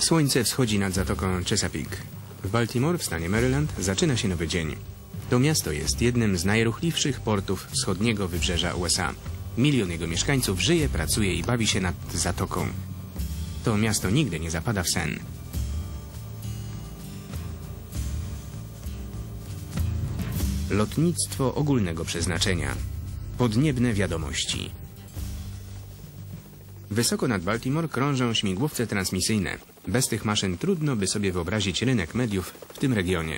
Słońce wschodzi nad zatoką Chesapeake. W Baltimore w stanie Maryland zaczyna się nowy dzień. To miasto jest jednym z najruchliwszych portów wschodniego wybrzeża USA. Milion jego mieszkańców żyje, pracuje i bawi się nad zatoką. To miasto nigdy nie zapada w sen. Lotnictwo ogólnego przeznaczenia. Podniebne wiadomości. Wysoko nad Baltimore krążą śmigłowce transmisyjne. Bez tych maszyn trudno by sobie wyobrazić rynek mediów w tym regionie.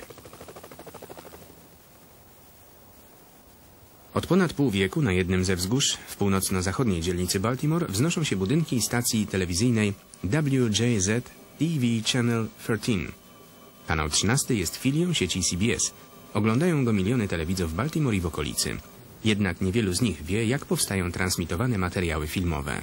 Od ponad pół wieku na jednym ze wzgórz w północno-zachodniej dzielnicy Baltimore wznoszą się budynki stacji telewizyjnej WJZ TV Channel 13. Kanał 13 jest filią sieci CBS. Oglądają go miliony telewidzów w Baltimore i w okolicy. Jednak niewielu z nich wie, jak powstają transmitowane materiały filmowe.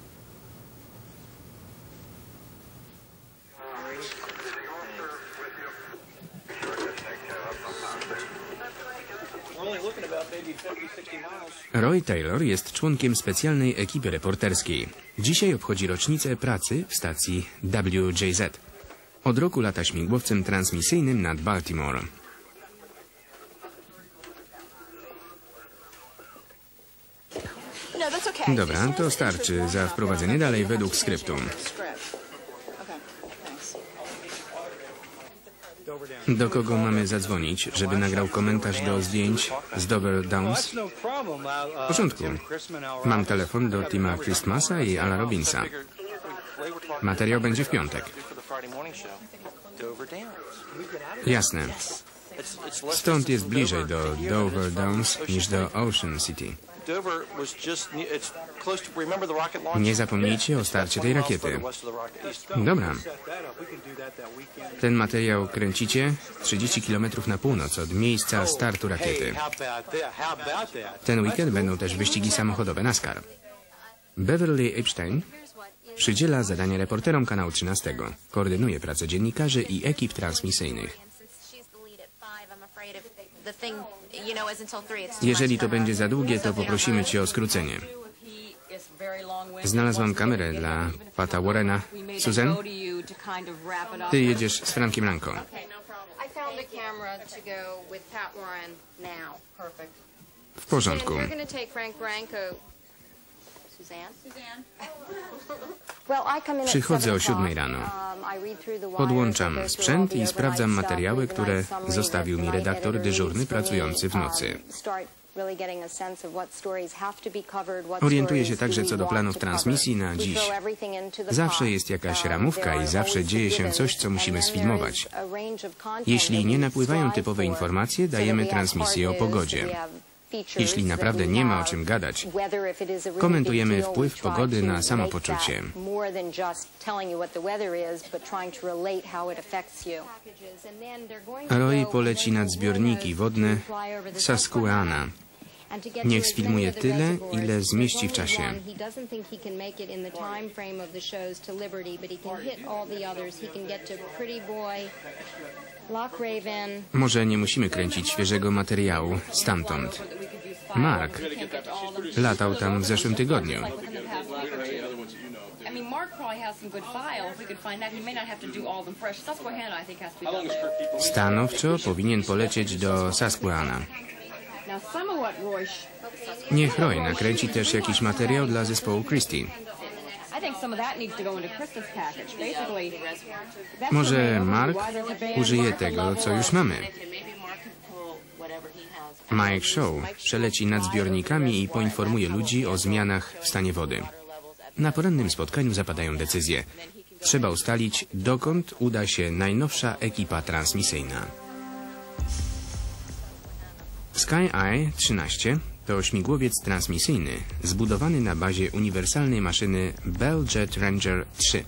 Roy Taylor jest członkiem specjalnej ekipy reporterskiej. Dzisiaj obchodzi rocznicę pracy w stacji WJZ. Od roku lata śmigłowcem transmisyjnym nad Baltimore. Dobra, to starczy za wprowadzenie dalej według skryptu. Do kogo mamy zadzwonić, żeby nagrał komentarz do zdjęć z Dover Downs? W porządku. Mam telefon do Tima Christmasa i Ala Robinsa. Materiał będzie w piątek. Jasne. Stąd jest bliżej do Dover Downs niż do Ocean City. Nie zapomnijcie o starcie tej rakiety. Dobra. Ten materiał kręcicie 30 km na północ od miejsca startu rakiety. Ten weekend będą też wyścigi samochodowe NASCAR. Beverly Epstein przydziela zadanie reporterom kanału 13. Koordynuje pracę dziennikarzy i ekip transmisyjnych. Jeżeli to będzie za długie, to poprosimy Cię o skrócenie. Znalazłam kamerę dla Pata Warrena. Susan, Ty jedziesz z Frankiem Ranko. W porządku. Przychodzę o 7 rano. Podłączam sprzęt i sprawdzam materiały, które zostawił mi redaktor dyżurny pracujący w nocy. Orientuję się także co do planów transmisji na dziś. Zawsze jest jakaś ramówka i zawsze dzieje się coś, co musimy sfilmować. Jeśli nie napływają typowe informacje, dajemy transmisję o pogodzie. Jeśli naprawdę nie ma o czym gadać, komentujemy wpływ pogody na samopoczucie. Roy poleci nad zbiorniki wodne Susquehanna. Niech sfilmuje tyle, ile zmieści w czasie. Może nie musimy kręcić świeżego materiału stamtąd. Mark latał tam w zeszłym tygodniu. Stanowczo powinien polecieć do Susquehanna. Niech Roy nakręci też jakiś materiał dla zespołu Christie. Może Mark użyje tego, co już mamy. Mike Shaw przeleci nad zbiornikami i poinformuje ludzi o zmianach w stanie wody. Na porannym spotkaniu zapadają decyzje. Trzeba ustalić, dokąd uda się najnowsza ekipa transmisyjna. Sky Eye 13 to śmigłowiec transmisyjny zbudowany na bazie uniwersalnej maszyny Bell Jet Ranger 3.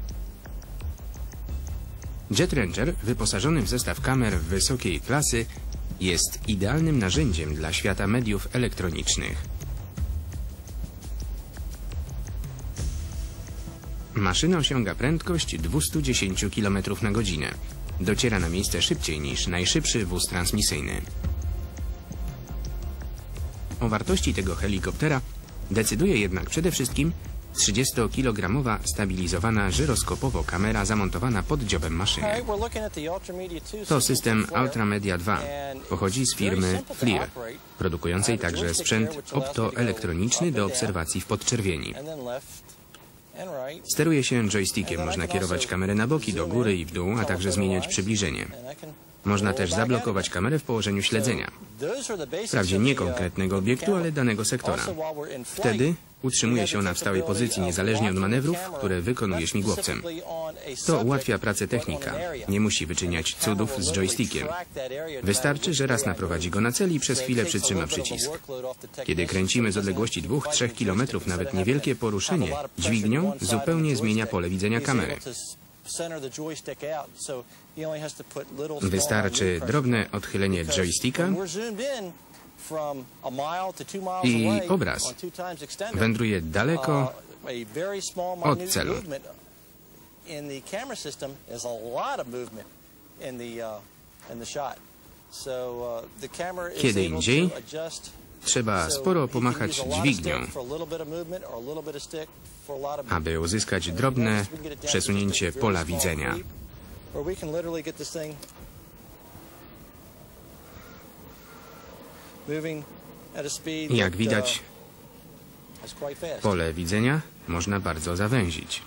Jet Ranger, wyposażony w zestaw kamer wysokiej klasy, jest idealnym narzędziem dla świata mediów elektronicznych. Maszyna osiąga prędkość 210 km na godzinę. Dociera na miejsce szybciej niż najszybszy wóz transmisyjny. O wartości tego helikoptera decyduje jednak przede wszystkim 30-kilogramowa stabilizowana żyroskopowo kamera zamontowana pod dziobem maszyny. To system Ultramedia 2. Pochodzi z firmy FLIR, produkującej także sprzęt optoelektroniczny do obserwacji w podczerwieni. Steruje się joystickiem, można kierować kamerę na boki, do góry i w dół, a także zmieniać przybliżenie. Można też zablokować kamerę w położeniu śledzenia. Wprawdzie nie konkretnego obiektu, ale danego sektora. Wtedy utrzymuje się ona w stałej pozycji, niezależnie od manewrów, które wykonuje śmigłowcem. To ułatwia pracę technika. Nie musi wyczyniać cudów z joystickiem. Wystarczy, że raz naprowadzi go na cel i przez chwilę przytrzyma przycisk. Kiedy kręcimy z odległości 2-3 km, nawet niewielkie poruszenie dźwignią zupełnie zmienia pole widzenia kamery. Wystarczy drobne odchylenie joysticka i obraz wędruje daleko od celu. Kiedy indziej trzeba sporo pomachać dźwignią, aby uzyskać drobne przesunięcie pola widzenia. Jak widać, pole widzenia można bardzo zawęzić.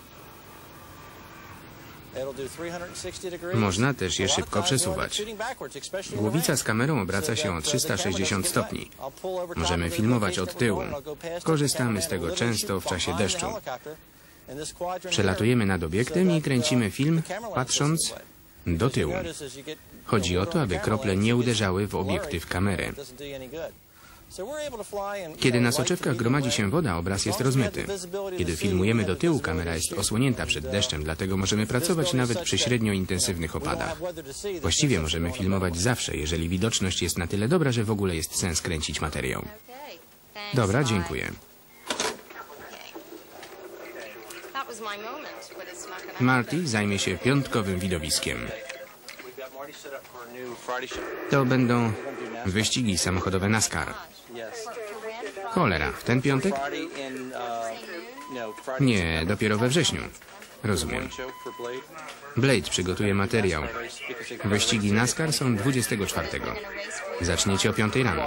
Można też je szybko przesuwać. Głowica z kamerą obraca się o 360 stopni. Możemy filmować od tyłu. Korzystamy z tego często w czasie deszczu. Przelatujemy nad obiektem i kręcimy film, patrząc do tyłu. Chodzi o to, aby krople nie uderzały w obiektyw kamery. Kiedy na soczewkach gromadzi się woda, obraz jest rozmyty. Kiedy filmujemy do tyłu, kamera jest osłonięta przed deszczem, dlatego możemy pracować nawet przy średnio intensywnych opadach. Właściwie możemy filmować zawsze, jeżeli widoczność jest na tyle dobra, że w ogóle jest sens kręcić materiał. Dobra, dziękuję. Marty zajmie się piątkowym widowiskiem. To będą wyścigi samochodowe NASCAR. Cholera, w ten piątek? Nie, dopiero we wrześniu. Rozumiem. Blade przygotuje materiał. Wyścigi NASCAR są 24. Zaczniecie o 5 rano.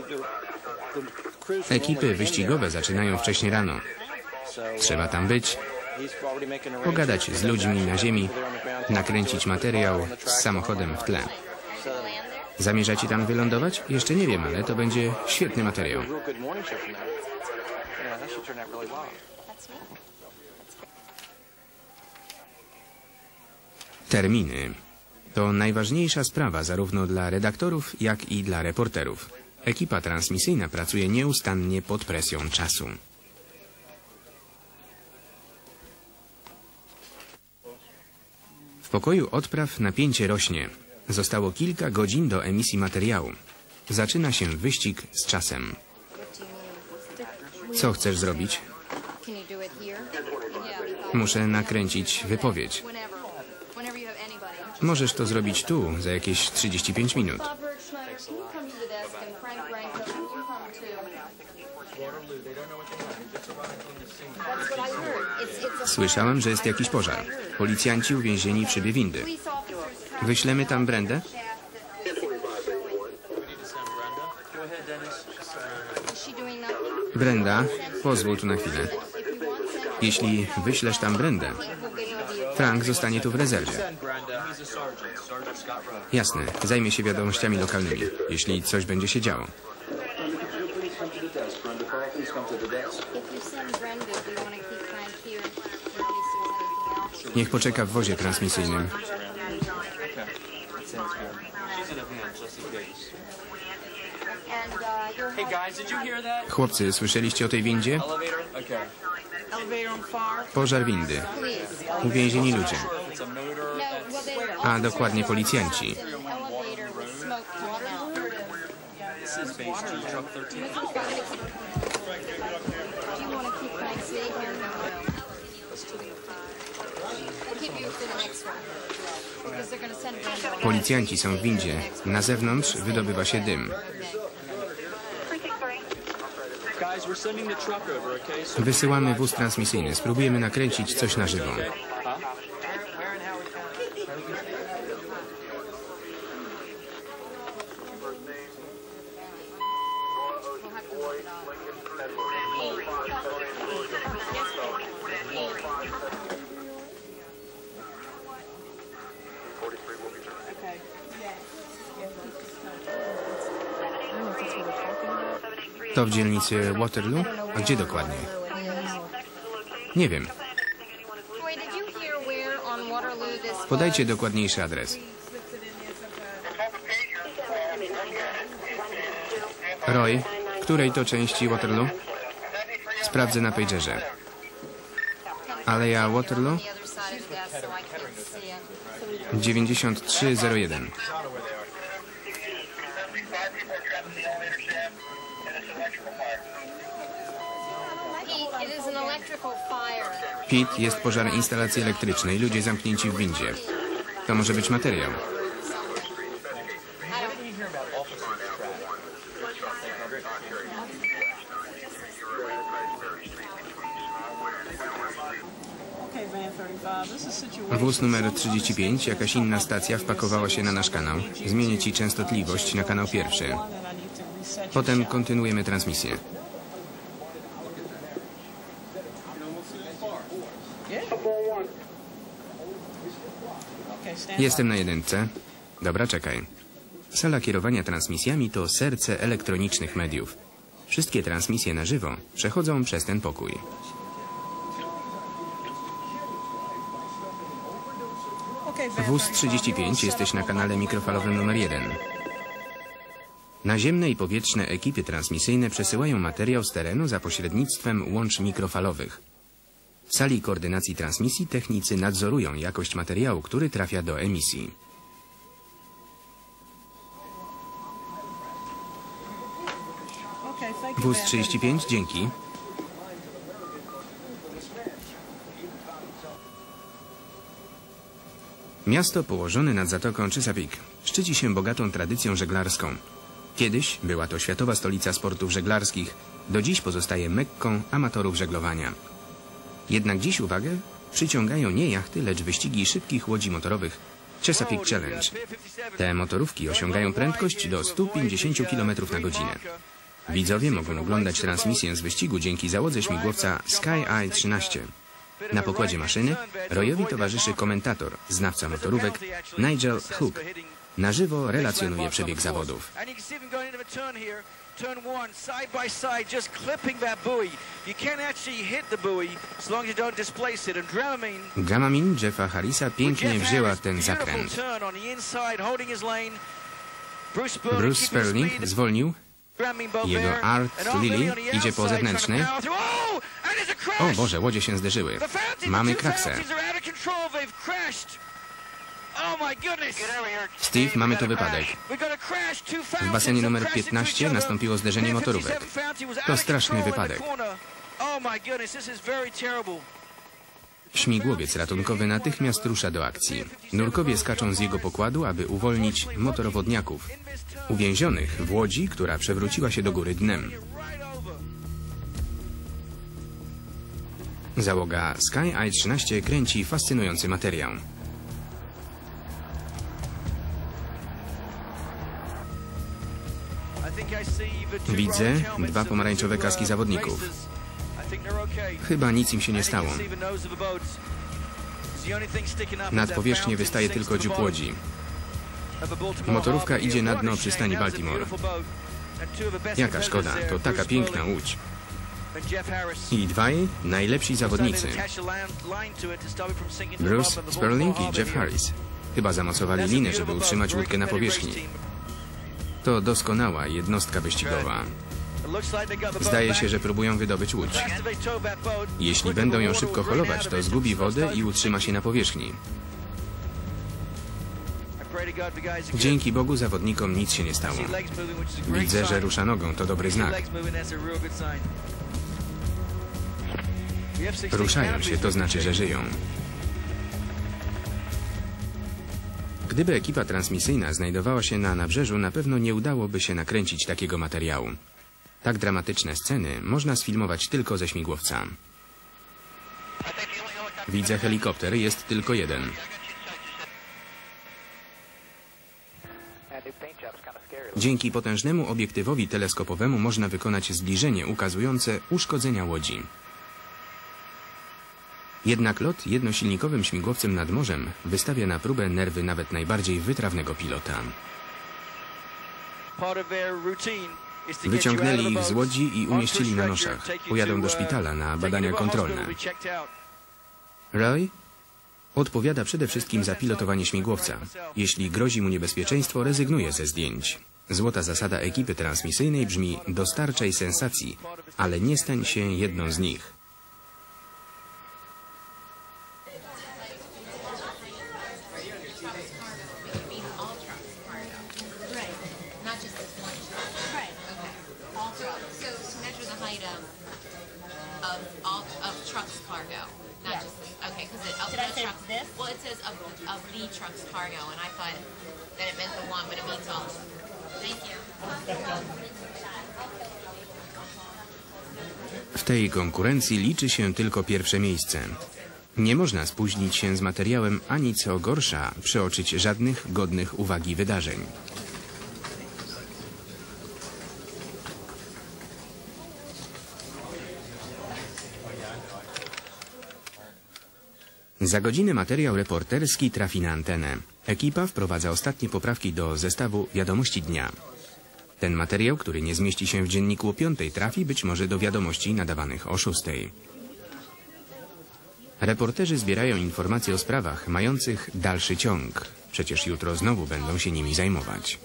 Ekipy wyścigowe zaczynają wcześnie rano. Trzeba tam być, pogadać z ludźmi na ziemi, nakręcić materiał z samochodem w tle. Zamierzacie tam wylądować? Jeszcze nie wiem, ale to będzie świetny materiał. Terminy. To najważniejsza sprawa zarówno dla redaktorów, jak i dla reporterów. Ekipa transmisyjna pracuje nieustannie pod presją czasu. W pokoju odpraw napięcie rośnie. Zostało kilka godzin do emisji materiału. Zaczyna się wyścig z czasem. Co chcesz zrobić? Muszę nakręcić wypowiedź. Możesz to zrobić tu, za jakieś 35 minut. Słyszałem, że jest jakiś pożar. Policjanci uwięzieni w szybie windy. Wyślemy tam Brendę? Brenda, pozwól tu na chwilę. Jeśli wyślesz tam Brendę, Frank zostanie tu w rezerwie. Jasne, zajmie się wiadomościami lokalnymi, jeśli coś będzie się działo. Niech poczeka w wozie transmisyjnym. Chłopcy, słyszeliście o tej windzie? Pożar windy. Uwięzieni ludzie. A dokładnie policjanci. Policjanci są w windzie. Na zewnątrz wydobywa się dym. Wysyłamy wóz transmisyjny. Spróbujemy nakręcić coś na żywo. To w dzielnicy Waterloo? A gdzie dokładnie? Nie wiem. Podajcie dokładniejszy adres. Roy, której to części Waterloo? Sprawdzę na pagerze. Aleja Waterloo? 9301. Pete, jest pożar instalacji elektrycznej. Ludzie zamknięci w windzie. To może być materiał. Wóz numer 35, jakaś inna stacja wpakowała się na nasz kanał. Zmienię ci częstotliwość na kanał pierwszy. Potem kontynuujemy transmisję. Jestem na 1. Dobra, czekaj. Sala kierowania transmisjami to serce elektronicznych mediów. Wszystkie transmisje na żywo przechodzą przez ten pokój. Wóz 35, jesteś na kanale mikrofalowym numer 1. Naziemne i powietrzne ekipy transmisyjne przesyłają materiał z terenu za pośrednictwem łącz mikrofalowych. W sali koordynacji transmisji technicy nadzorują jakość materiału, który trafia do emisji. Wóz 35, dzięki. Miasto położone nad zatoką Chesapeake szczyci się bogatą tradycją żeglarską. Kiedyś była to światowa stolica sportów żeglarskich, do dziś pozostaje Mekką amatorów żeglowania. Jednak dziś uwagę przyciągają nie jachty, lecz wyścigi szybkich łodzi motorowych Chesapeake Challenge. Te motorówki osiągają prędkość do 150 km na godzinę. Widzowie mogą oglądać transmisję z wyścigu dzięki załodze śmigłowca Sky Eye 13. Na pokładzie maszyny Royowi towarzyszy komentator, znawca motorówek Nigel Hook. Na żywo relacjonuje przebieg zawodów. Turn one, side by side, just clipping that buoy. You can't actually hit the buoy as long as you don't displace it. And Dramamine Jeffa Harrisa pięknie wzięła ten zakręt. Bruce Sperling zwolnił. Jego Art Lily idzie po zewnętrznej. O Boże, łodzie się zderzyły. Mamy kraksę. Steve, mamy tu wypadek. W basenie numer 15 nastąpiło zderzenie motorówek. To straszny wypadek. Śmigłowiec ratunkowy natychmiast rusza do akcji. Nurkowie skaczą z jego pokładu, aby uwolnić motorowodniaków, uwięzionych w łodzi, która przewróciła się do góry dnem. Załoga Sky Eye 13 kręci fascynujący materiał. Widzę 2 pomarańczowe kaski zawodników. Chyba nic im się nie stało. Nad powierzchnię wystaje tylko dziób łodzi. Motorówka idzie na dno przystani Baltimore. Jaka szkoda, to taka piękna łódź. I 2 najlepsi zawodnicy. Bruce Sperling i Jeff Harris. Chyba zamocowali linę, żeby utrzymać łódkę na powierzchni. To doskonała jednostka wyścigowa. Zdaje się, że próbują wydobyć łódź. Jeśli będą ją szybko holować, to zgubi wodę i utrzyma się na powierzchni. Dzięki Bogu zawodnikom nic się nie stało. Widzę, że rusza nogą, to dobry znak. Ruszają się, to znaczy, że żyją. Gdyby ekipa transmisyjna znajdowała się na nabrzeżu, na pewno nie udałoby się nakręcić takiego materiału. Tak dramatyczne sceny można sfilmować tylko ze śmigłowca. Widzę helikopter, jest tylko jeden. Dzięki potężnemu obiektywowi teleskopowemu można wykonać zbliżenie ukazujące uszkodzenia łodzi. Jednak lot jednosilnikowym śmigłowcem nad morzem wystawia na próbę nerwy nawet najbardziej wytrawnego pilota. Wyciągnęli ich z łodzi i umieścili na noszach. Pojadą do szpitala na badania kontrolne. Roy odpowiada przede wszystkim za pilotowanie śmigłowca. Jeśli grozi mu niebezpieczeństwo, rezygnuje ze zdjęć. Złota zasada ekipy transmisyjnej brzmi: dostarczaj sensacji, ale nie stań się jedną z nich. W tej konkurencji liczy się tylko pierwsze miejsce. Nie można spóźnić się z materiałem, ani co gorsza, przeoczyć żadnych godnych uwagi wydarzeń. Za godzinę materiał reporterski trafi na antenę. Ekipa wprowadza ostatnie poprawki do zestawu Wiadomości Dnia. Ten materiał, który nie zmieści się w dzienniku o 5, trafi być może do wiadomości nadawanych o 6. Reporterzy zbierają informacje o sprawach mających dalszy ciąg. Przecież jutro znowu będą się nimi zajmować.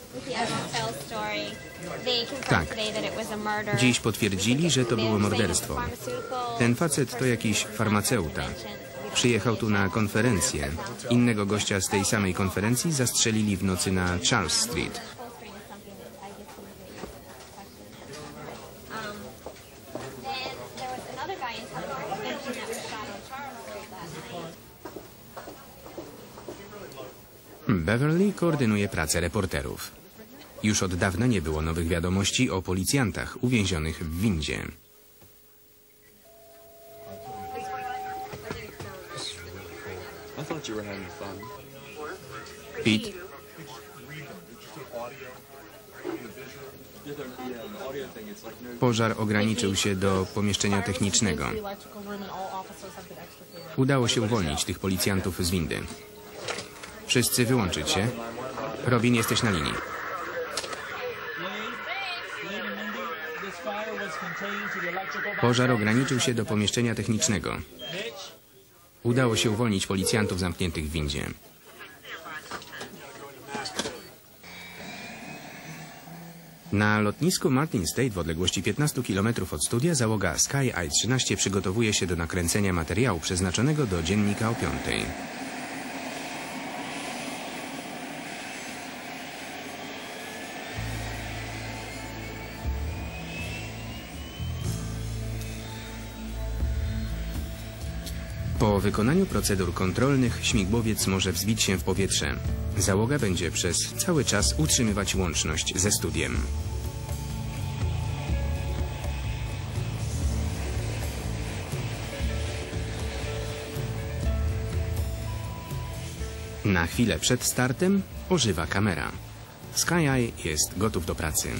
Tak. Dziś potwierdzili, że to było morderstwo. Ten facet to jakiś farmaceuta. Przyjechał tu na konferencję. Innego gościa z tej samej konferencji zastrzelili w nocy na Charles Street. Beverly koordynuje pracę reporterów. Już od dawna nie było nowych wiadomości o policjantach uwięzionych w windzie. Pete? Pożar ograniczył się do pomieszczenia technicznego. Udało się uwolnić tych policjantów z windy. Wszyscy wyłączyć się. Robin, jesteś na linii. Pożar ograniczył się do pomieszczenia technicznego. Udało się uwolnić policjantów zamkniętych w windzie. Na lotnisku Martin State w odległości 15 km od studia załoga Sky I-13 przygotowuje się do nakręcenia materiału przeznaczonego do dziennika o 5. Po wykonaniu procedur kontrolnych śmigłowiec może wzbić się w powietrze. Załoga będzie przez cały czas utrzymywać łączność ze studiem. Na chwilę przed startem ożywa kamera. Sky Eye jest gotów do pracy.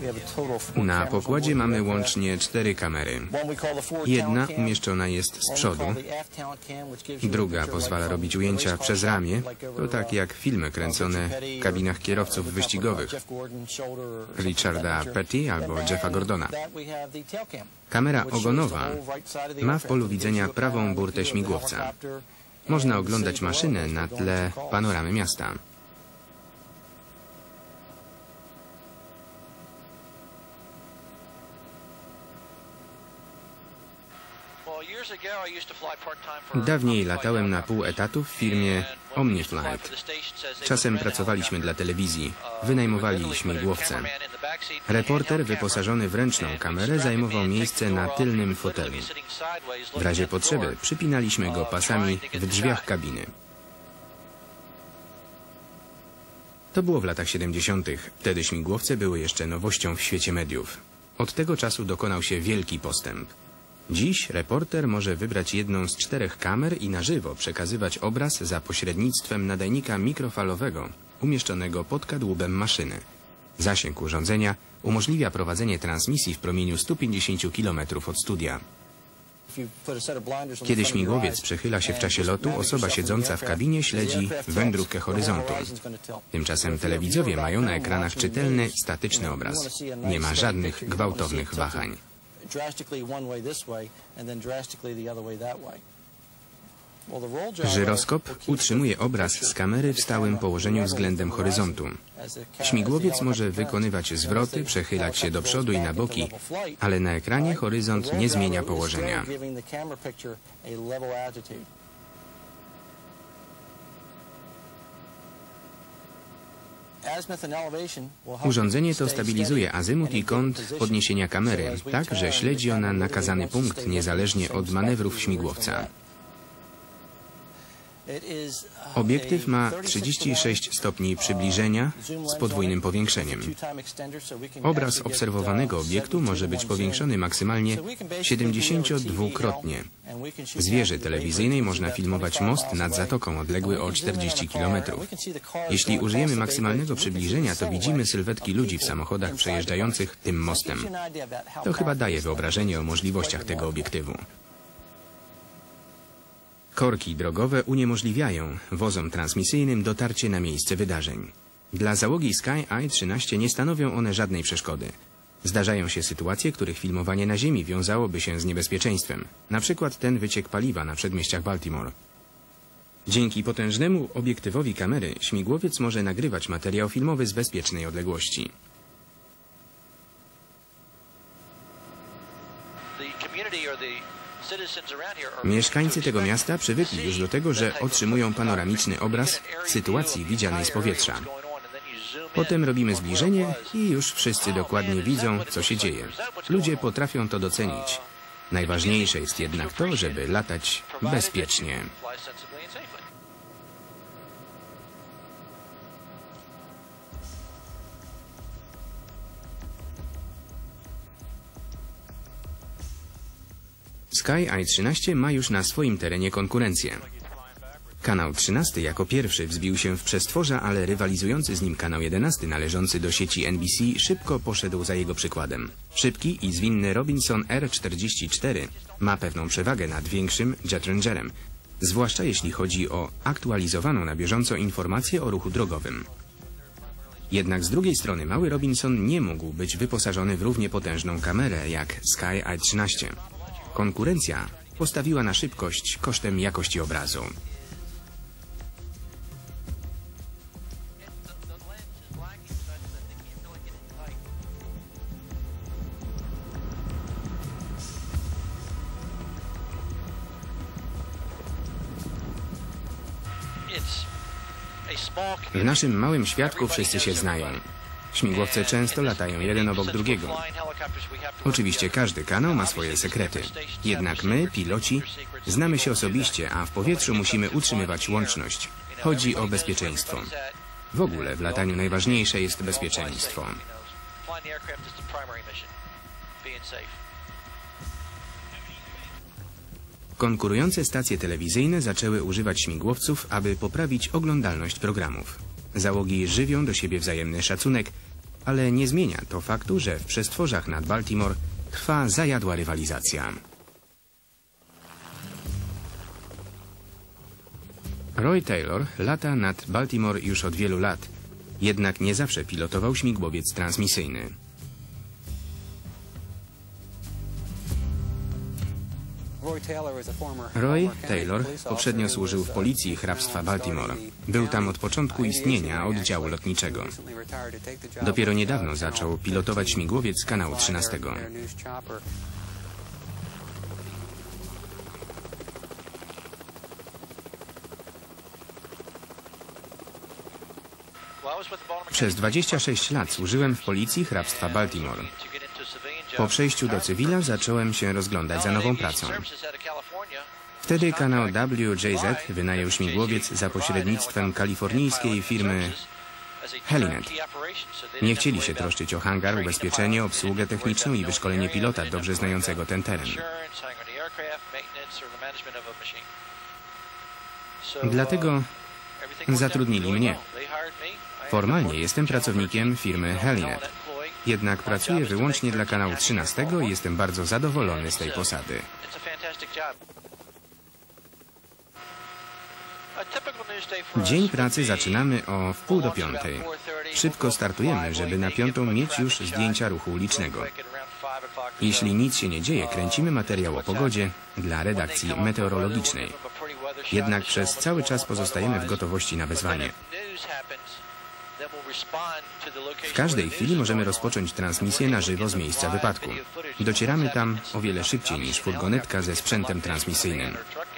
Na pokładzie mamy łącznie 4 kamery. Jedna umieszczona jest z przodu, druga pozwala robić ujęcia przez ramię, to tak jak filmy kręcone w kabinach kierowców wyścigowych Richarda Petty albo Jeffa Gordona. Kamera ogonowa ma w polu widzenia prawą burtę śmigłowca. Można oglądać maszynę na tle panoramy miasta. Dawniej latałem na pół etatu w firmie OmniFlight. Czasem pracowaliśmy dla telewizji, wynajmowali śmigłowce. Reporter wyposażony w ręczną kamerę zajmował miejsce na tylnym fotelu. W razie potrzeby przypinaliśmy go pasami w drzwiach kabiny. To było w latach 70. Wtedy śmigłowce były jeszcze nowością w świecie mediów. Od tego czasu dokonał się wielki postęp. Dziś reporter może wybrać jedną z 4 kamer i na żywo przekazywać obraz za pośrednictwem nadajnika mikrofalowego umieszczonego pod kadłubem maszyny. Zasięg urządzenia umożliwia prowadzenie transmisji w promieniu 150 km od studia. Kiedy śmigłowiec przechyla się w czasie lotu, osoba siedząca w kabinie śledzi wędrówkę horyzontu. Tymczasem telewidzowie mają na ekranach czytelny, statyczny obraz. Nie ma żadnych gwałtownych wahań. Żyroskop utrzymuje obraz z kamery w stałym położeniu względem horyzontu. Śmigłowiec może wykonywać zwroty, przechylać się do przodu i na boki, ale na ekranie horyzont nie zmienia położenia. Urządzenie to stabilizuje azymut i kąt podniesienia kamery, tak że śledzi ona nakazany punkt niezależnie od manewrów śmigłowca. Obiektyw ma 36 stopni przybliżenia z podwójnym powiększeniem. Obraz obserwowanego obiektu może być powiększony maksymalnie 72-krotnie. Z wieży telewizyjnej można filmować most nad zatoką odległy o 40 km. Jeśli użyjemy maksymalnego przybliżenia, to widzimy sylwetki ludzi w samochodach przejeżdżających tym mostem. To chyba daje wyobrażenie o możliwościach tego obiektywu. Korki drogowe uniemożliwiają wozom transmisyjnym dotarcie na miejsce wydarzeń. Dla załogi Sky Eye-13 nie stanowią one żadnej przeszkody. Zdarzają się sytuacje, których filmowanie na ziemi wiązałoby się z niebezpieczeństwem. Na przykład ten wyciek paliwa na przedmieściach Baltimore. Dzięki potężnemu obiektywowi kamery śmigłowiec może nagrywać materiał filmowy z bezpiecznej odległości. Mieszkańcy tego miasta przywykli już do tego, że otrzymują panoramiczny obraz sytuacji widzianej z powietrza. Potem robimy zbliżenie i już wszyscy dokładnie widzą, co się dzieje. Ludzie potrafią to docenić. Najważniejsze jest jednak to, żeby latać bezpiecznie. Sky Eye-13 ma już na swoim terenie konkurencję. Kanał 13 jako pierwszy wzbił się w przestworza, ale rywalizujący z nim kanał 11 należący do sieci NBC szybko poszedł za jego przykładem. Szybki i zwinny Robinson R44 ma pewną przewagę nad większym Jet Rangerem, zwłaszcza jeśli chodzi o aktualizowaną na bieżąco informację o ruchu drogowym. Jednak z drugiej strony mały Robinson nie mógł być wyposażony w równie potężną kamerę jak Sky Eye-13. Konkurencja postawiła na szybkość kosztem jakości obrazu. W naszym małym światku wszyscy się znają. Śmigłowce często latają jeden obok drugiego. Oczywiście każdy kanał ma swoje sekrety. Jednak my, piloci, znamy się osobiście, a w powietrzu musimy utrzymywać łączność. Chodzi o bezpieczeństwo. W ogóle w lataniu najważniejsze jest bezpieczeństwo. Konkurujące stacje telewizyjne zaczęły używać śmigłowców, aby poprawić oglądalność programów. Załogi żywią do siebie wzajemny szacunek Ale nie zmienia to faktu, że w przestworzach nad Baltimore trwa zajadła rywalizacja. Roy Taylor lata nad Baltimore już od wielu lat, jednak nie zawsze pilotował śmigłowiec transmisyjny. Roy Taylor poprzednio służył w policji hrabstwa Baltimore. Był tam od początku istnienia oddziału lotniczego. Dopiero niedawno zaczął pilotować śmigłowiec kanału 13. Przez 26 lat służyłem w policji hrabstwa Baltimore. Po przejściu do cywila zacząłem się rozglądać za nową pracą. Wtedy kanał WJZ wynajął śmigłowiec za pośrednictwem kalifornijskiej firmy Helinet. Nie chcieli się troszczyć o hangar, ubezpieczenie, obsługę techniczną i wyszkolenie pilota dobrze znającego ten teren. Dlatego zatrudnili mnie. Formalnie jestem pracownikiem firmy Helinet. Jednak pracuję wyłącznie dla kanału 13 i jestem bardzo zadowolony z tej posady. Dzień pracy zaczynamy o 4:30. Szybko startujemy, żeby na 5:00 mieć już zdjęcia ruchu ulicznego. Jeśli nic się nie dzieje, kręcimy materiał o pogodzie dla redakcji meteorologicznej. Jednak przez cały czas pozostajemy w gotowości na wezwanie. W każdej chwili możemy rozpocząć transmisję na żywo z miejsca wypadku. Docieramy tam o wiele szybciej niż furgonetka ze sprzętem transmisyjnym.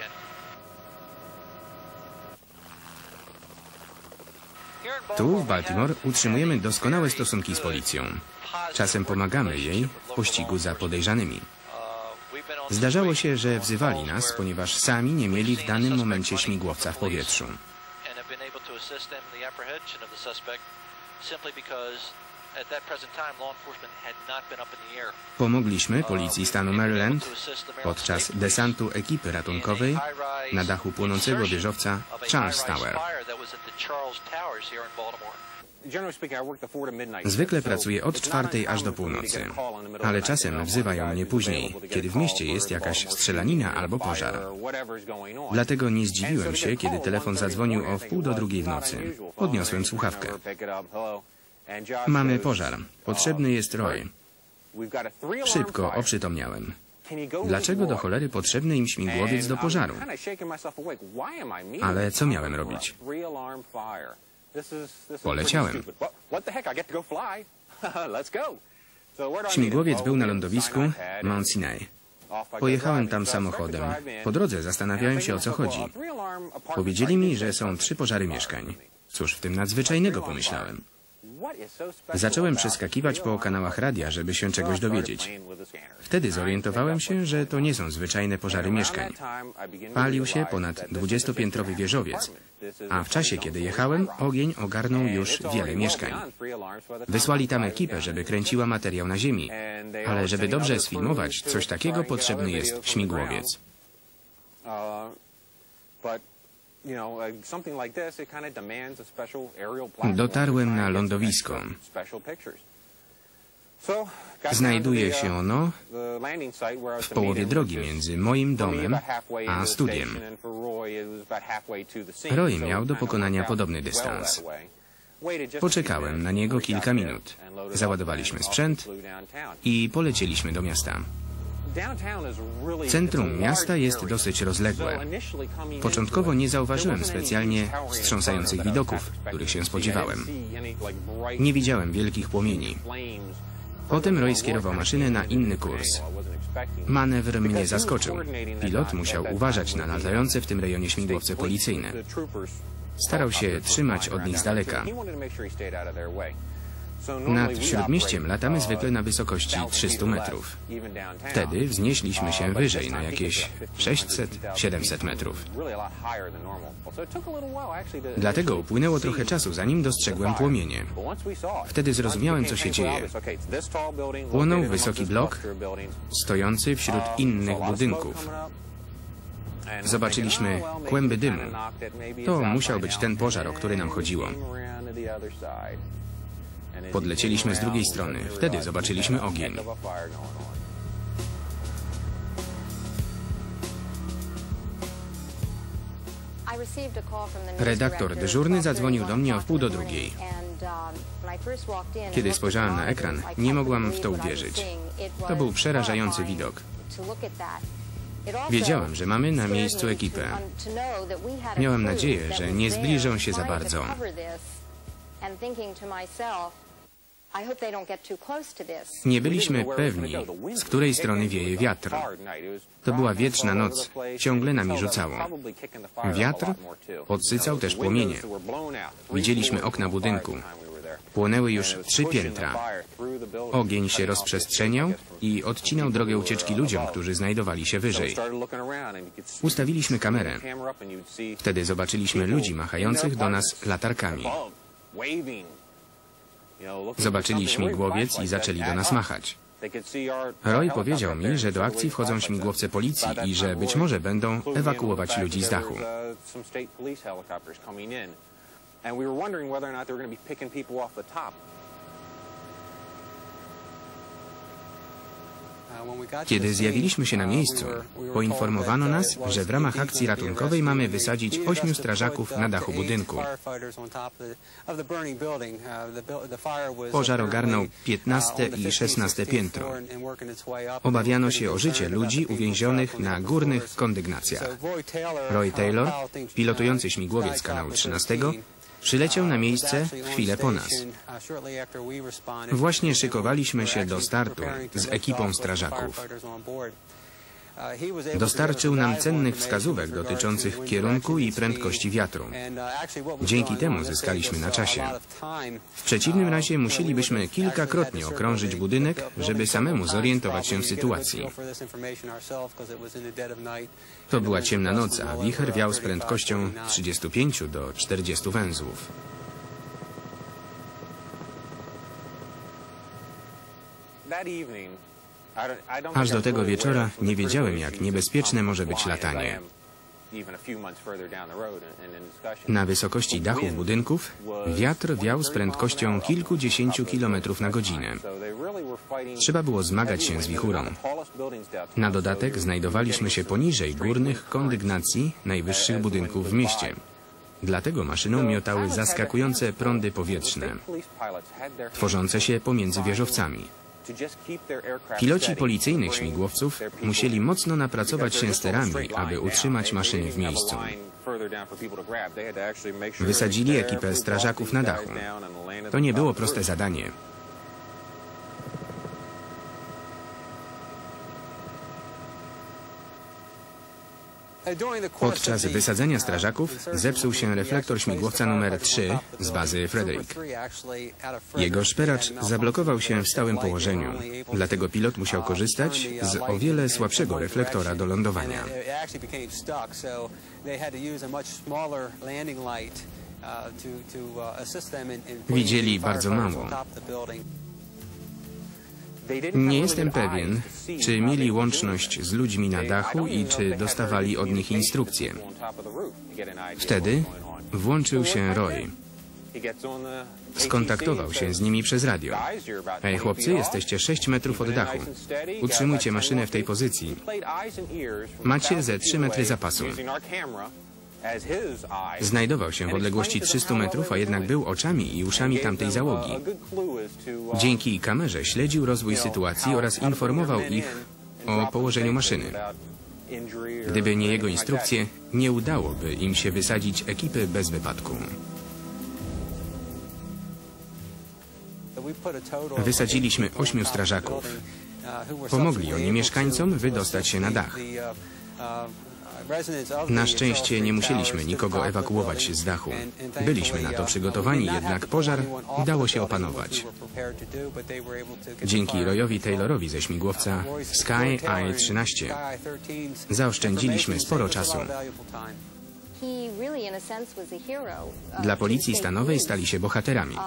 Tu, w Baltimore, utrzymujemy doskonałe stosunki z policją. Czasem pomagamy jej w pościgu za podejrzanymi. Zdarzało się, że wzywali nas, ponieważ sami nie mieli w danym momencie śmigłowca w powietrzu. Pomogliśmy policji stanu Maryland podczas desantu ekipy ratunkowej na dachu płonącego wieżowca Charles Tower. Zwykle pracuję od 4:00 aż do północy, ale czasem wzywają mnie później, kiedy w mieście jest jakaś strzelanina albo pożar. Dlatego nie zdziwiłem się, kiedy telefon zadzwonił o 1:30 w nocy. Podniosłem słuchawkę. Mamy pożar. Potrzebny jest Roy. Szybko oprzytomniałem. Dlaczego do cholery potrzebny im śmigłowiec do pożaru? Ale co miałem robić? Poleciałem. Śmigłowiec był na lądowisku Mount Sinai. Pojechałem tam samochodem. Po drodze zastanawiałem się, o co chodzi. Powiedzieli mi, że są 3 pożary mieszkań. Cóż w tym nadzwyczajnego, pomyślałem. Zacząłem przeskakiwać po kanałach radia, żeby się czegoś dowiedzieć. Wtedy zorientowałem się, że to nie są zwyczajne pożary mieszkań. Palił się ponad 20-piętrowy wieżowiec, a w czasie, kiedy jechałem, ogień ogarnął już wiele mieszkań. Wysłali tam ekipę, żeby kręciła materiał na ziemi, ale żeby dobrze sfilmować coś takiego, potrzebny jest śmigłowiec. Dotarłem na lądowisko. Znajduje się ono w połowie drogi między moim domem a studiem. Roy miał do pokonania podobny dystans. Poczekałem na niego kilka minut. Załadowaliśmy sprzęt i polecieliśmy do miasta. Centrum miasta jest dosyć rozległe. Początkowo nie zauważyłem specjalnie wstrząsających widoków, których się spodziewałem. Nie widziałem wielkich płomieni. Potem Roy skierował maszynę na inny kurs. Manewr mnie zaskoczył. Pilot musiał uważać na latające w tym rejonie śmigłowce policyjne. Starał się trzymać od nich z daleka. Nad Śródmieściem latamy zwykle na wysokości 300 metrów. Wtedy wznieśliśmy się wyżej na jakieś 600-700 metrów. Dlatego upłynęło trochę czasu, zanim dostrzegłem płomienie. Wtedy zrozumiałem, co się dzieje. Płonął wysoki blok, stojący wśród innych budynków. Zobaczyliśmy kłęby dymu. To musiał być ten pożar, o który nam chodziło. Podlecieliśmy z drugiej strony. Wtedy zobaczyliśmy ogień. Redaktor dyżurny zadzwonił do mnie o 1:30. Kiedy spojrzałem na ekran, nie mogłam w to uwierzyć. To był przerażający widok. Wiedziałam, że mamy na miejscu ekipę. Miałam nadzieję, że nie zbliżą się za bardzo. Nie byliśmy pewni, z której strony wieje wiatr. To była wietrzna noc, ciągle nami rzucało. Wiatr podsycał też płomienie. Widzieliśmy okna budynku. Płonęły już 3 piętra. Ogień się rozprzestrzeniał i odcinał drogę ucieczki ludziom, którzy znajdowali się wyżej. Ustawiliśmy kamerę. Wtedy zobaczyliśmy ludzi machających do nas latarkami. Zobaczyli śmigłowiec i zaczęli do nas machać. Roy powiedział mi, że do akcji wchodzą śmigłowce policji i że być może będą ewakuować ludzi z dachu. Kiedy zjawiliśmy się na miejscu, poinformowano nas, że w ramach akcji ratunkowej mamy wysadzić 8 strażaków na dachu budynku. Pożar ogarnął 15. i 16. piętro. Obawiano się o życie ludzi uwięzionych na górnych kondygnacjach. Roy Taylor, pilotujący śmigłowiec kanału 13, przyleciał na miejsce w chwilę po nas. Właśnie szykowaliśmy się do startu z ekipą strażaków. Dostarczył nam cennych wskazówek dotyczących kierunku i prędkości wiatru. Dzięki temu zyskaliśmy na czasie. W przeciwnym razie musielibyśmy kilkakrotnie okrążyć budynek, żeby samemu zorientować się w sytuacji. To była ciemna noc, a wicher wiał z prędkością 35 do 40 węzłów. Aż do tego wieczora nie wiedziałem, jak niebezpieczne może być latanie. Na wysokości dachów budynków wiatr wiał z prędkością kilkudziesięciu kilometrów na godzinę. Trzeba było zmagać się z wichurą. Na dodatek znajdowaliśmy się poniżej górnych kondygnacji najwyższych budynków w mieście. Dlatego maszyną miotały zaskakujące prądy powietrzne, tworzące się pomiędzy wieżowcami. Piloci policyjnych śmigłowców musieli mocno napracować się sterami, aby utrzymać maszyny w miejscu. Wysadzili ekipę strażaków na dachu. To nie było proste zadanie. Podczas wysadzenia strażaków zepsuł się reflektor śmigłowca numer 3 z bazy Frederick. Jego szperacz zablokował się w stałym położeniu, dlatego pilot musiał korzystać z o wiele słabszego reflektora do lądowania. Widzieli bardzo mało. Nie jestem pewien, czy mieli łączność z ludźmi na dachu i czy dostawali od nich instrukcje. Wtedy włączył się Roy. Skontaktował się z nimi przez radio. Hej chłopcy, jesteście 6 metrów od dachu. Utrzymujcie maszynę w tej pozycji. Macie ze 3 metry zapasu. Znajdował się w odległości 300 metrów, a jednak był oczami i uszami tamtej załogi. Dzięki kamerze śledził rozwój sytuacji oraz informował ich o położeniu maszyny. Gdyby nie jego instrukcje, nie udałoby im się wysadzić ekipy bez wypadku. Wysadziliśmy 8 strażaków. Pomogli oni mieszkańcom wydostać się na dach. Na szczęście nie musieliśmy nikogo ewakuować z dachu. Byliśmy na to przygotowani, jednak pożar udało się opanować. Dzięki Royowi Taylorowi ze śmigłowca Sky I-13 zaoszczędziliśmy sporo czasu. Dla policji stanowej stali się bohaterami.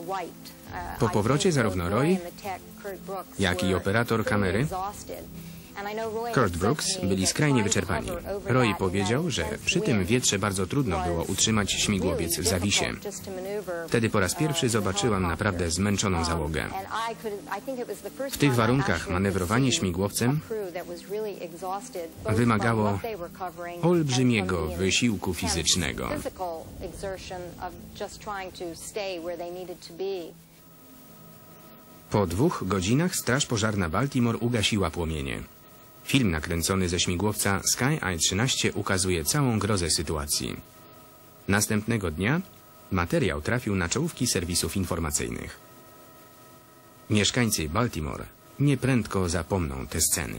Po powrocie zarówno Roy, jak i operator kamery Kurt Brooks byli skrajnie wyczerpani. Roy powiedział, że przy tym wietrze bardzo trudno było utrzymać śmigłowiec w zawisie. Wtedy po raz pierwszy zobaczyłam naprawdę zmęczoną załogę. W tych warunkach manewrowanie śmigłowcem wymagało olbrzymiego wysiłku fizycznego. Po 2 godzinach straż pożarna Baltimore ugasiła płomienie. Film nakręcony ze śmigłowca Sky I-13 ukazuje całą grozę sytuacji. Następnego dnia materiał trafił na czołówki serwisów informacyjnych. Mieszkańcy Baltimore nieprędko zapomną te sceny.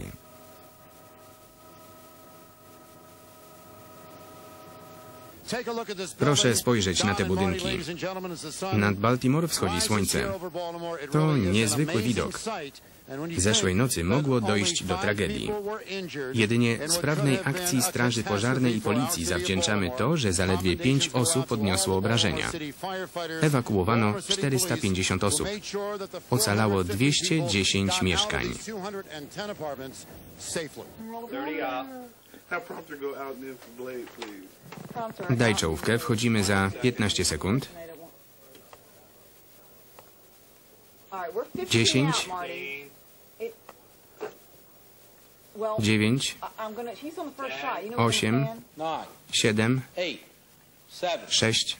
Proszę spojrzeć na te budynki. Nad Baltimore wschodzi słońce. To niezwykły widok. Zeszłej nocy mogło dojść do tragedii. Jedynie sprawnej akcji straży pożarnej i policji zawdzięczamy to, że zaledwie 5 osób odniosło obrażenia. Ewakuowano 450 osób. Ocalało 210 mieszkań. Daj czołówkę, wchodzimy za 15 sekund. 10, 9, 8, 7, 6.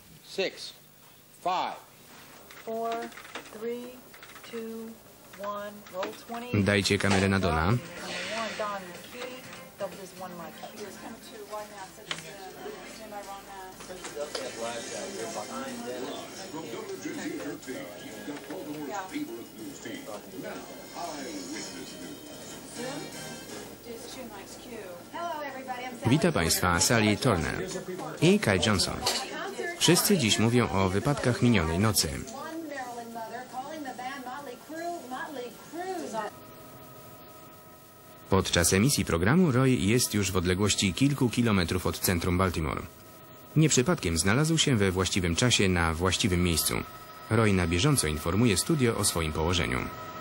Dajcie kamerę na Dona. Witam Państwa, Sally Turner i Kyle Johnson. Wszyscy dziś mówią o wypadkach minionej nocy. Podczas emisji programu Roy jest już w odległości kilku kilometrów od centrum Baltimore. Nie przypadkiem znalazł się we właściwym czasie na właściwym miejscu. Roy na bieżąco informuje studio o swoim położeniu.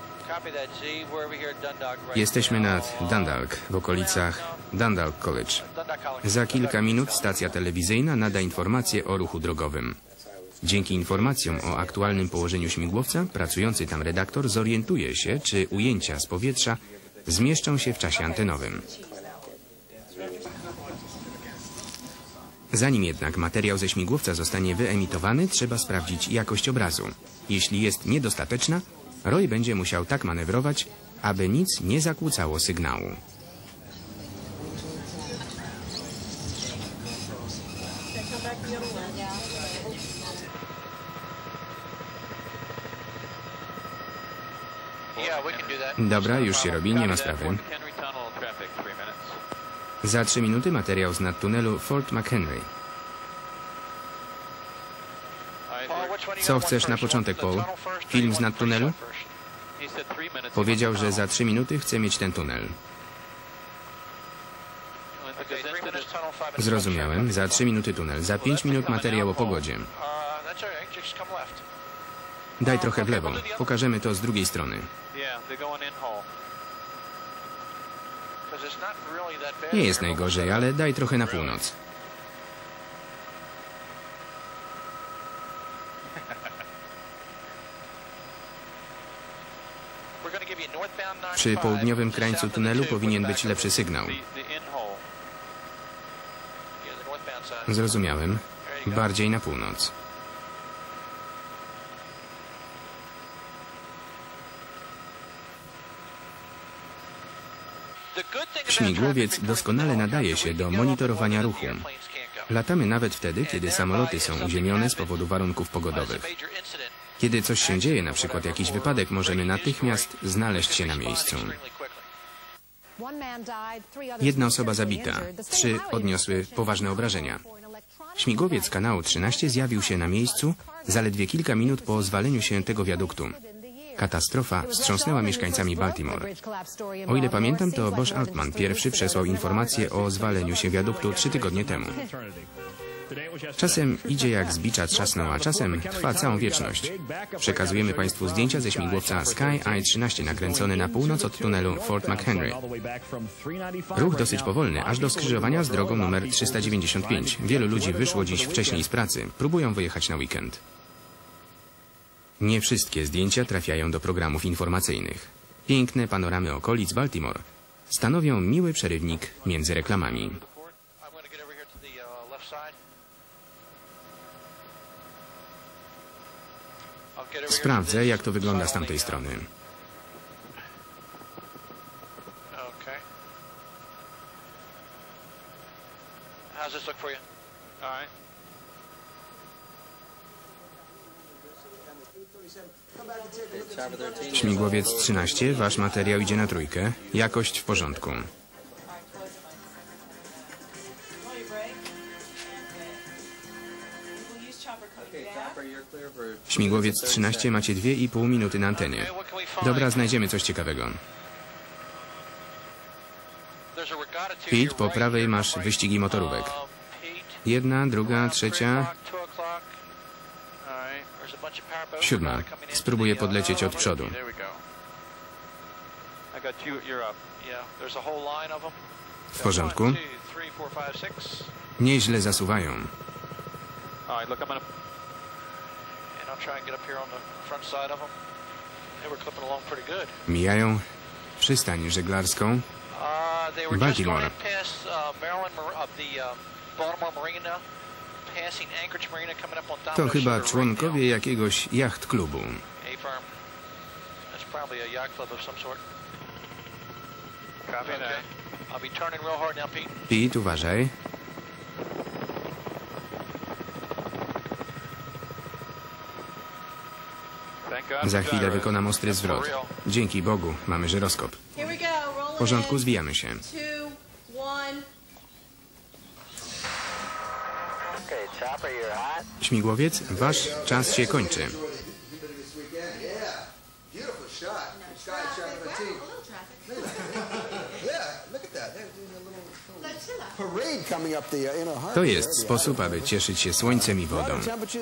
Jesteśmy nad Dundalk, w okolicach Dundalk College. Za kilka minut stacja telewizyjna nada informacje o ruchu drogowym. Dzięki informacjom o aktualnym położeniu śmigłowca, pracujący tam redaktor zorientuje się, czy ujęcia z powietrza zmieszczą się w czasie antenowym. Zanim jednak materiał ze śmigłowca zostanie wyemitowany, trzeba sprawdzić jakość obrazu. Jeśli jest niedostateczna, Roy będzie musiał tak manewrować, aby nic nie zakłócało sygnału. Dobra, już się robi, nie ma sprawy. Za 3 minuty materiał z nadtunelu Fort McHenry. Co chcesz na początek, Paul? Film z nadtunelu? Powiedział, że za 3 minuty chce mieć ten tunel. Zrozumiałem. Za 3 minuty tunel. Za 5 minut materiał o pogodzie. Daj trochę w lewo. Pokażemy to z drugiej strony. Nie jest najgorzej, ale daj trochę na północ. Przy południowym krańcu tunelu powinien być lepszy sygnał. Zrozumiałem. Bardziej na północ. Śmigłowiec doskonale nadaje się do monitorowania ruchu. Latamy nawet wtedy, kiedy samoloty są uziemione z powodu warunków pogodowych. Kiedy coś się dzieje, na przykład jakiś wypadek, możemy natychmiast znaleźć się na miejscu. 1 osoba zabita, 3 odniosły poważne obrażenia. Śmigłowiec kanału 13 zjawił się na miejscu zaledwie kilka minut po zwaleniu się tego wiaduktu. Katastrofa wstrząsnęła mieszkańcami Baltimore. O ile pamiętam, to Bosch Altman pierwszy przesłał informację o zwaleniu się wiaduktu 3 tygodnie temu. Czasem idzie jak z bicza trzasną, a czasem trwa całą wieczność. Przekazujemy Państwu zdjęcia ze śmigłowca Sky I-13 nakręcony na północ od tunelu Fort McHenry. Ruch dosyć powolny, aż do skrzyżowania z drogą numer 395. Wielu ludzi wyszło dziś wcześniej z pracy. Próbują wyjechać na weekend. Nie wszystkie zdjęcia trafiają do programów informacyjnych. Piękne panoramy okolic Baltimore stanowią miły przerywnik między reklamami. Sprawdzę, jak to wygląda z tamtej strony. Śmigłowiec 13, wasz materiał idzie na trójkę. Jakość w porządku. Śmigłowiec 13, macie 2,5 minuty na antenie. Dobra, znajdziemy coś ciekawego. Pete, po prawej masz wyścigi motorówek. 1, 2, 3, 7. Spróbuję podlecieć od przodu. W porządku. Nieźle zasuwają. Mijają przystań żeglarską Baltimore. To chyba członkowie jakiegoś jacht klubu. Pete, uważaj. Za chwilę wykonam ostry zwrot. Dzięki Bogu, mamy żyroskop. W porządku, zwijamy się. Śmigłowiec, wasz czas się kończy. To jest sposób, aby cieszyć się słońcem i wodą.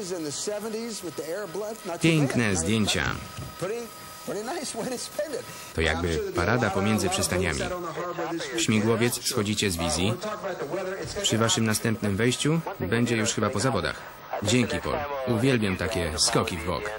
Piękne zdjęcia. To jakby parada pomiędzy przystaniami. Śmigłowiec, schodzicie z wizji. Przy waszym następnym wejściu będzie już chyba po zawodach. Dzięki, Paul. Uwielbiam takie skoki w bok.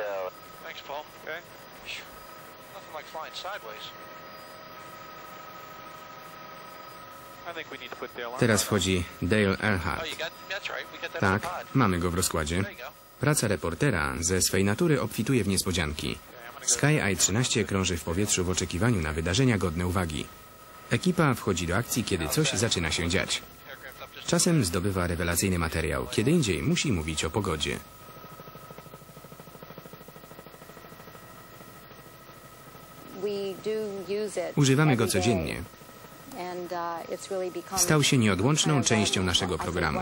Teraz wchodzi Dale Earnhardt. Tak, mamy go w rozkładzie. Praca reportera ze swej natury obfituje w niespodzianki. Sky I-13 krąży w powietrzu w oczekiwaniu na wydarzenia godne uwagi. Ekipa wchodzi do akcji, kiedy coś zaczyna się dziać. Czasem zdobywa rewelacyjny materiał, kiedy indziej musi mówić o pogodzie. Używamy go codziennie. Stał się nieodłączną częścią naszego programu.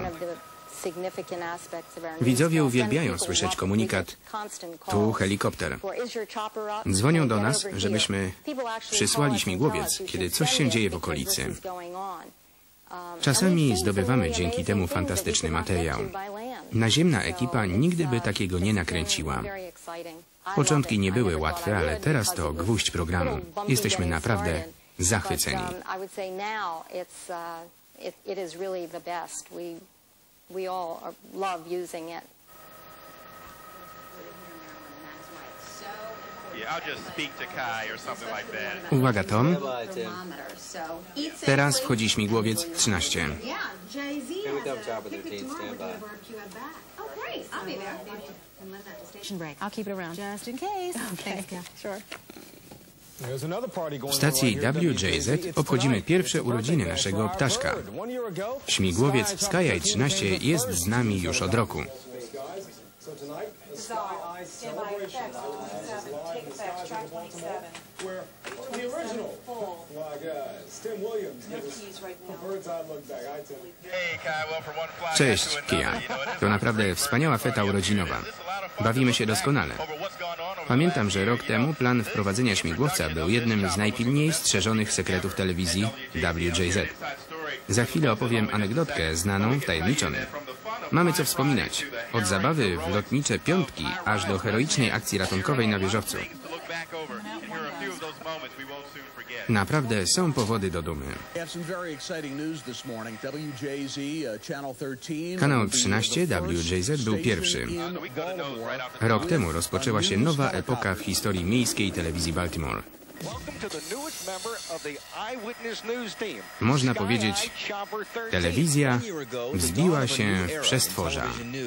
Widzowie uwielbiają słyszeć komunikat "Tu helikopter". Dzwonią do nas, żebyśmy przysłali śmigłowiec, kiedy coś się dzieje w okolicy. Czasami zdobywamy dzięki temu fantastyczny materiał. Naziemna ekipa nigdy by takiego nie nakręciła. Początki nie były łatwe, ale teraz to gwóźdź programu. Jesteśmy naprawdę zachwyceni. We all love using it. Uwaga, Tom. Teraz wchodzi śmigłowiec 13. W stacji WJZ obchodzimy pierwsze urodziny naszego ptaszka. Śmigłowiec Sky I-13 jest z nami już od roku. Cześć, Kia. To naprawdę wspaniała feta urodzinowa. Bawimy się doskonale. Pamiętam, że rok temu plan wprowadzenia śmigłowca był jednym z najpilniej strzeżonych sekretów telewizji WJZ. Za chwilę opowiem anegdotkę znaną wtajemniczonym. Mamy co wspominać. Od zabawy w lotnicze piątki, aż do heroicznej akcji ratunkowej na wieżowcu. Naprawdę są powody do dumy. Kanał 13 WJZ był pierwszy. Rok temu rozpoczęła się nowa epoka w historii miejskiej telewizji Baltimore. Można powiedzieć, telewizja wzbiła się w przestworza.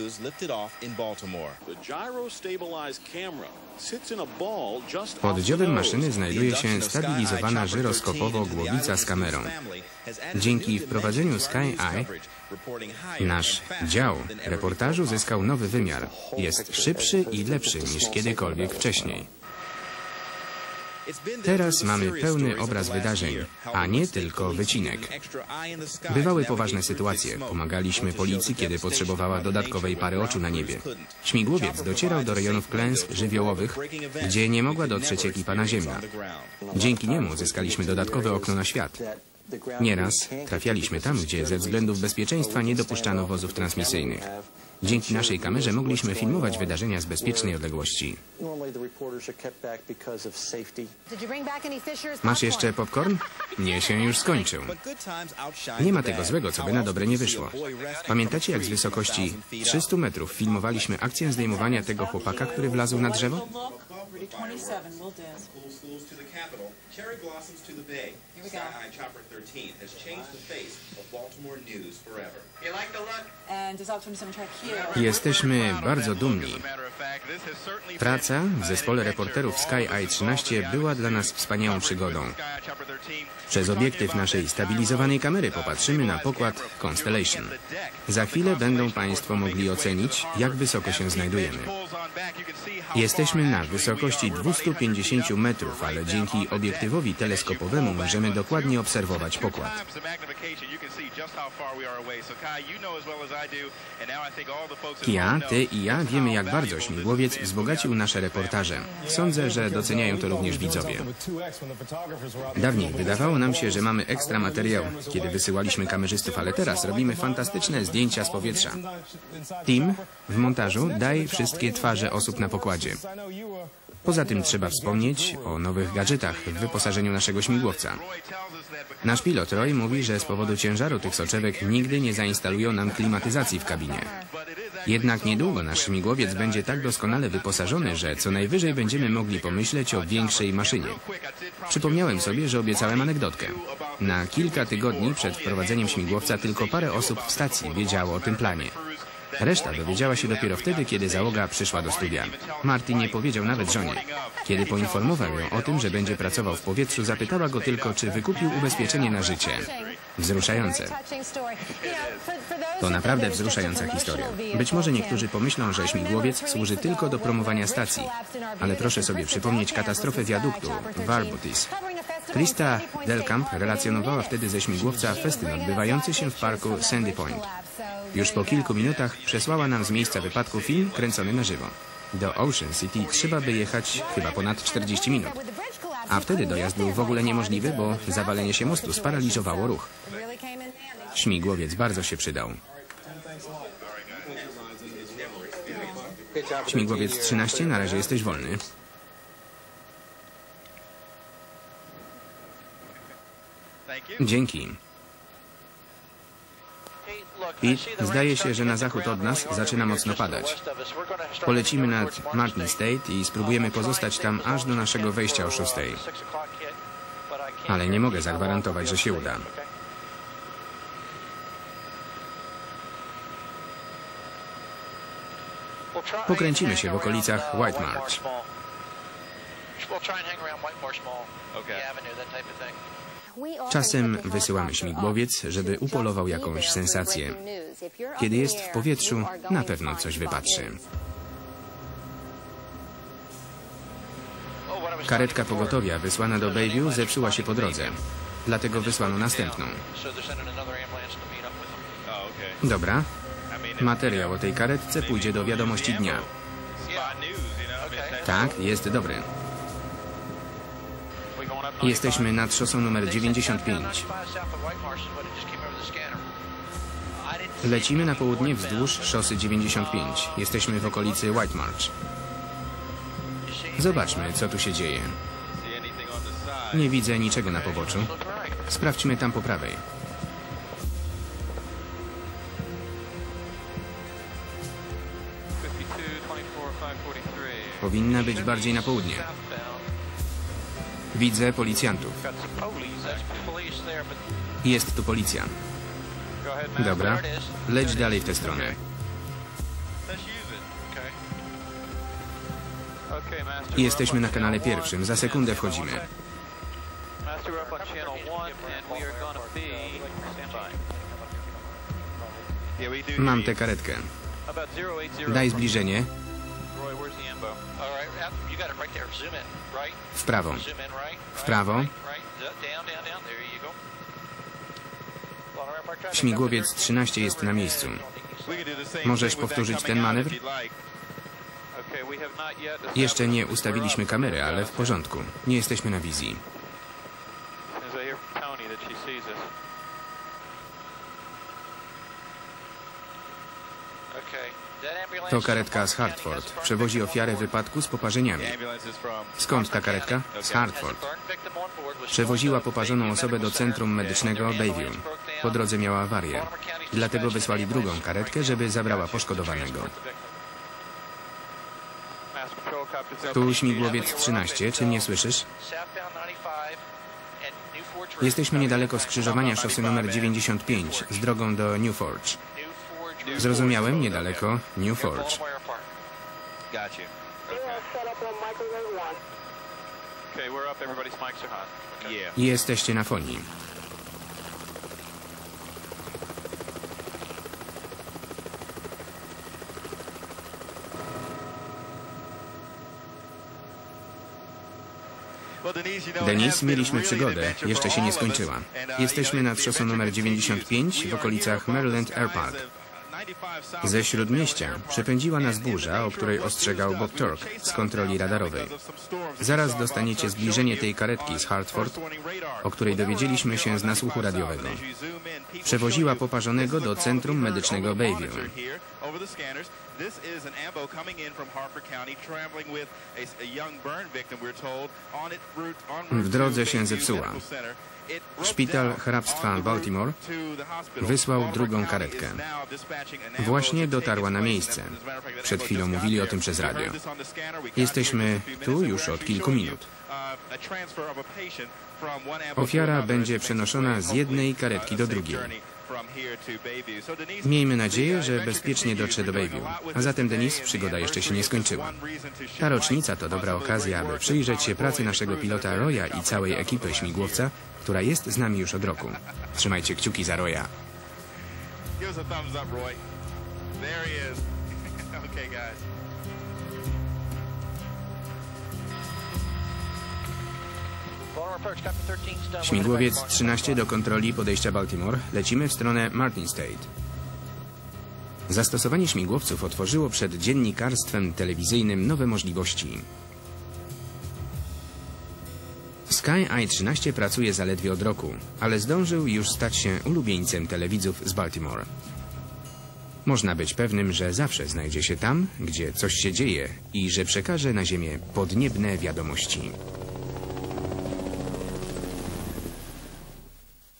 Pod dziobem maszyny znajduje się stabilizowana żyroskopowo głowica z kamerą. Dzięki wprowadzeniu Sky Eye nasz dział reportażu zyskał nowy wymiar. Jest szybszy i lepszy niż kiedykolwiek wcześniej. Teraz mamy pełny obraz wydarzeń, a nie tylko wycinek. Bywały poważne sytuacje. Pomagaliśmy policji, kiedy potrzebowała dodatkowej pary oczu na niebie. Śmigłowiec docierał do rejonów klęsk żywiołowych, gdzie nie mogła dotrzeć ekipa naziemna. Dzięki niemu zyskaliśmy dodatkowe okno na świat. Nieraz trafialiśmy tam, gdzie ze względów bezpieczeństwa nie dopuszczano wozów transmisyjnych. Dzięki naszej kamerze mogliśmy filmować wydarzenia z bezpiecznej odległości. Masz jeszcze popcorn? Nie się już skończył. Nie ma tego złego, co by na dobre nie wyszło. Pamiętacie, jak z wysokości 300 metrów filmowaliśmy akcję zdejmowania tego chłopaka, który wlazł na drzewo? Jesteśmy bardzo dumni. Praca w zespole reporterów Sky Eye 13 była dla nas wspaniałą przygodą. Przez obiektyw naszej stabilizowanej kamery popatrzymy na pokład Constellation. Za chwilę będą Państwo mogli ocenić, jak wysoko się znajdujemy. Jesteśmy na wysokości 250 metrów, ale dzięki obiektywowi teleskopowemu możemy dokładnie obserwować pokład. Kia, ty i ja wiemy, jak bardzo śmigłowiec wzbogacił nasze reportaże. Sądzę, że doceniają to również widzowie. Dawniej wydawało nam się, że mamy ekstra materiał, kiedy wysyłaliśmy kamerzystów, ale teraz robimy fantastyczne zdjęcia z powietrza. Tim w montażu daje wszystkie twarze osób na pokładzie. Poza tym trzeba wspomnieć o nowych gadżetach w wyposażeniu naszego śmigłowca. Nasz pilot Roy mówi, że z powodu ciężaru tych soczewek nigdy nie zainstalują nam klimatyzacji w kabinie. Jednak niedługo nasz śmigłowiec będzie tak doskonale wyposażony, że co najwyżej będziemy mogli pomyśleć o większej maszynie. Przypomniałem sobie, że obiecałem anegdotkę. Na kilka tygodni przed wprowadzeniem śmigłowca tylko parę osób w stacji wiedziało o tym planie. Reszta dowiedziała się dopiero wtedy, kiedy załoga przyszła do studia. Marty nie powiedział nawet żonie. Kiedy poinformował ją o tym, że będzie pracował w powietrzu, zapytała go tylko, czy wykupił ubezpieczenie na życie. Wzruszające. To naprawdę wzruszająca historia. Być może niektórzy pomyślą, że śmigłowiec służy tylko do promowania stacji, ale proszę sobie przypomnieć katastrofę wiaduktu w Arbutus. Krista Delkamp relacjonowała wtedy ze śmigłowca festyn odbywający się w parku Sandy Point. Już po kilku minutach przesłała nam z miejsca wypadku film kręcony na żywo. Do Ocean City trzeba by jechać chyba ponad 40 minut. A wtedy dojazd był w ogóle niemożliwy, bo zawalenie się mostu sparaliżowało ruch. Śmigłowiec bardzo się przydał. Śmigłowiec 13, na razie jesteś wolny. Dzięki. Pete, zdaje się, że na zachód od nas zaczyna mocno padać. Polecimy nad Martin State i spróbujemy pozostać tam aż do naszego wejścia o 6. Ale nie mogę zagwarantować, że się uda. Pokręcimy się w okolicach White Marsh. Czasem wysyłamy śmigłowiec, żeby upolował jakąś sensację. Kiedy jest w powietrzu, na pewno coś wypatrzy. Karetka pogotowia wysłana do Bayview zepsuła się po drodze. Dlatego wysłano następną. Dobra. Materiał o tej karetce pójdzie do wiadomości dnia. Tak, jest dobry. Jesteśmy nad szosą numer 95. Lecimy na południe wzdłuż szosy 95. Jesteśmy w okolicy White Marsh. Zobaczmy, co tu się dzieje. Nie widzę niczego na poboczu. Sprawdźmy tam po prawej. Powinna być bardziej na południe. Widzę policjantów. Jest tu policja. Dobra, leć dalej w tę stronę. Jesteśmy na kanale pierwszym. Za sekundę wchodzimy. Mam tę karetkę. Daj zbliżenie. W prawo. W prawo. Śmigłowiec 13 jest na miejscu. Możesz powtórzyć ten manewr? Jeszcze nie ustawiliśmy kamery, ale w porządku. Nie jesteśmy na wizji. To karetka z Hartford. Przewozi ofiarę wypadku z poparzeniami. Skąd ta karetka? Z Hartford. Przewoziła poparzoną osobę do centrum medycznego Bayview. Po drodze miała awarię. Dlatego wysłali drugą karetkę, żeby zabrała poszkodowanego. Tu śmigłowiec 13. Czy mnie słyszysz? Jesteśmy niedaleko skrzyżowania szosy numer 95 z drogą do New Forge. Zrozumiałem, niedaleko New Forge. Jesteście na fonii. Denis, mieliśmy przygodę. Jeszcze się nie skończyła. Jesteśmy nad szosą numer 95 w okolicach Maryland Air Park. Ze śródmieścia przepędziła nas burza, o której ostrzegał Bob Turk z kontroli radarowej. Zaraz dostaniecie zbliżenie tej karetki z Hartford, o której dowiedzieliśmy się z nasłuchu radiowego. Przewoziła poparzonego do centrum medycznego Bayview. W drodze się zepsuła. Szpital hrabstwa Baltimore wysłał drugą karetkę. Właśnie dotarła na miejsce. Przed chwilą mówili o tym przez radio. Jesteśmy tu już od kilku minut. Ofiara będzie przenoszona z jednej karetki do drugiej. Miejmy nadzieję, że bezpiecznie dotrze do Bayview. A zatem, Denis, przygoda jeszcze się nie skończyła. Ta rocznica to dobra okazja, aby przyjrzeć się pracy naszego pilota Roya i całej ekipy śmigłowca, która jest z nami już od roku. Trzymajcie kciuki za Roya. Śmigłowiec 13 do kontroli podejścia Baltimore. Lecimy w stronę Martin State. Zastosowanie śmigłowców otworzyło przed dziennikarstwem telewizyjnym nowe możliwości. Sky i-13 pracuje zaledwie od roku, ale zdążył już stać się ulubieńcem telewidzów z Baltimore. Można być pewnym, że zawsze znajdzie się tam, gdzie coś się dzieje i że przekaże na ziemię podniebne wiadomości.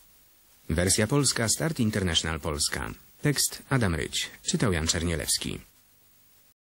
Wersja polska Start International Polska. Tekst Adam Ryć. Czytał Jan Czernielewski.